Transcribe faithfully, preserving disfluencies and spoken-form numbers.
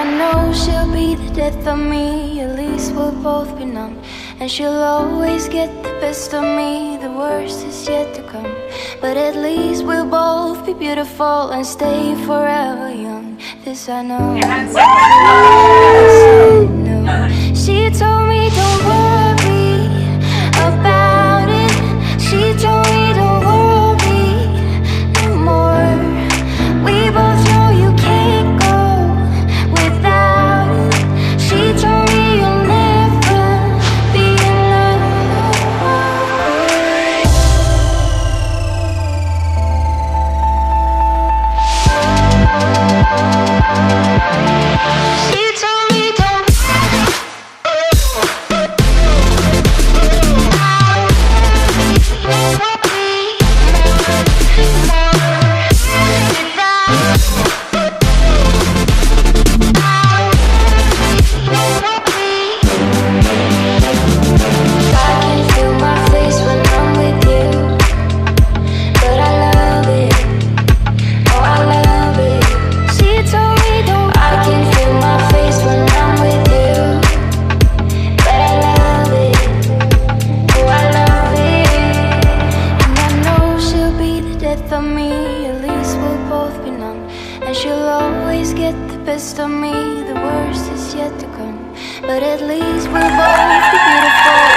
I know she'll be the death of me. At least we'll both be numb. And she'll always get the best of me. The worst is yet to come. But at least we'll both be beautiful and stay forever young. This I know. This I know. She told me don't worry about it. She told me don't worry no more. We both know you can't go without it. She told me you'll never be alone. She told me don't of me. At least we'll both be numb. And she'll always get the best of me. The worst is yet to come. But at least we'll both be beautiful.